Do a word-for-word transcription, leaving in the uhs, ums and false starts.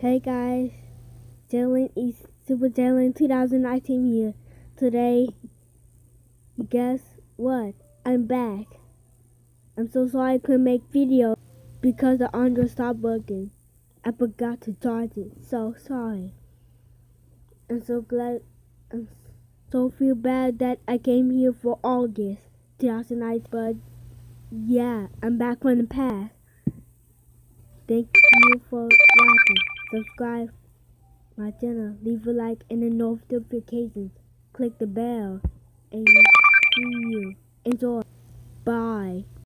Hey guys, Jalen East Super Jalen twenty nineteen here. Today, guess what? I'm back. I'm so sorry I couldn't make video because the Android stopped working. I forgot to charge it. So sorry. I'm so glad. I'm so feel bad that I came here for August twenty nineteen, but yeah, I'm back from the past. Thank you for watching. Subscribe my channel, leave a like and the notifications. Click the bell and see you. Enjoy. Bye.